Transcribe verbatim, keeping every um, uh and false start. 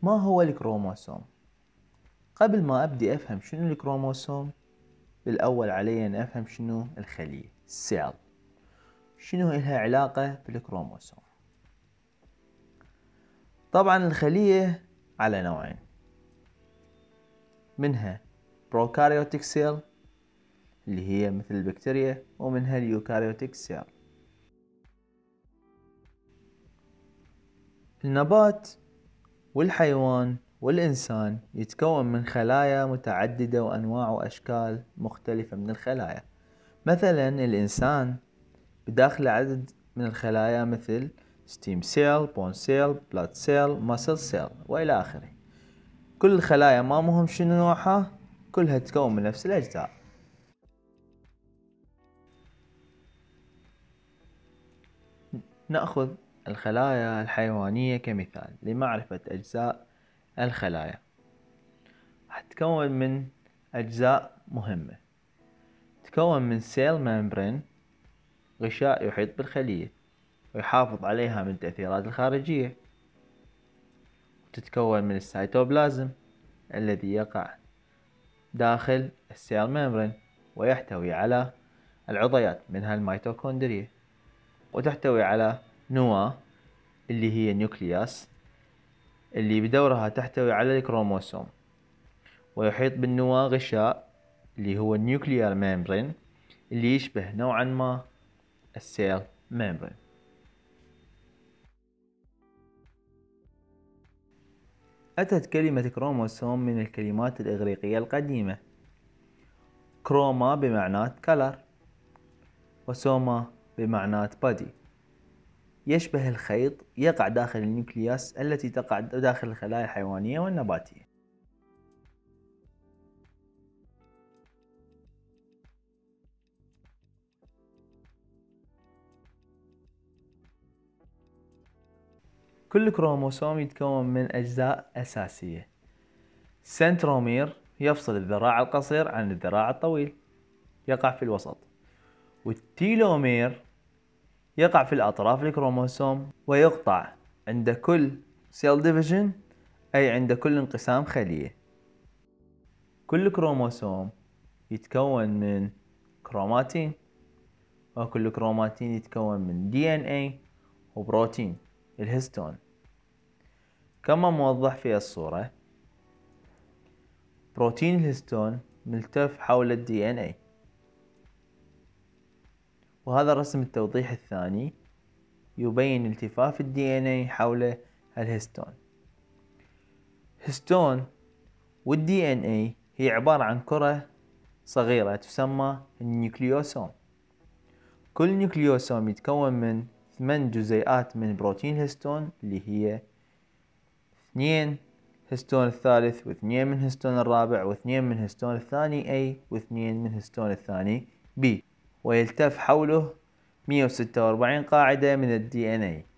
ما هو الكروموسوم؟ قبل ما أبدي أفهم شنو الكروموسوم، بالأول علي أن أفهم شنو الخلية السيل، شنو إلها علاقة بالكروموسوم. طبعا الخلية على نوعين، منها بروكاريوتيك سيل اللي هي مثل البكتيريا، ومنها اليوكاريوتيك سيل. النبات والحيوان والإنسان يتكون من خلايا متعددة وأنواع وأشكال مختلفة من الخلايا. مثلا الإنسان بداخل عدد من الخلايا مثل ستيم سيل، بون سيل، بلاد سيل، ماسل سيل وإلى آخره. كل الخلايا ما مهم شنو نوعها، كلها تتكون من نفس الأجزاء. نأخذ الخلايا الحيوانية كمثال لمعرفة أجزاء الخلايا. تتكون من أجزاء مهمة، تتكون من سيل ممبرين، غشاء يحيط بالخلية ويحافظ عليها من التأثيرات الخارجية. تتكون من السيتوبلازم الذي يقع داخل السيل ممبرين ويحتوي على العضيات منها الميتوكوندريا، وتحتوي على نواة اللي هي النيوكلياس اللي بدورها تحتوي على الكروموسوم، ويحيط بالنواة غشاء اللي هو النيوكليار ممبرين اللي يشبه نوعا ما السيل ممبرين. أتت كلمة كروموسوم من الكلمات الإغريقية القديمة، كروما بمعنى كلر، وسوما بمعنى بادي، يشبه الخيط يقع داخل النيوكلياس التي تقع داخل الخلايا الحيوانية والنباتية. كل كروموسوم يتكون من أجزاء أساسية. سنترومير يفصل الذراع القصير عن الذراع الطويل، يقع في الوسط. والتيلومير يقع في الأطراف الكروموسوم ويقطع عند كل سيل ديفيجن، أي عند كل انقسام خلية. كل كروموسوم يتكون من كروماتين، وكل كروماتين يتكون من دي ان اي وبروتين الهستون كما موضح في الصورة. بروتين الهستون ملتف حول الدي ان اي، وهذا الرسم التوضيح الثاني يبين التفاف الدي ان اي حول الهستون. هستون والدي ان اي هي عبارة عن كرة صغيرة تسمى النيوكليوسوم. كل نيوكليوسوم يتكون من ثمان جزيئات من بروتين هستون اللي هي اثنين هستون الثالث، واثنين من هستون الرابع، واثنين من هستون الثاني A، واثنين من هستون الثاني B، ويلتف حوله مئة وستة وأربعين قاعدة من الدي ان اي.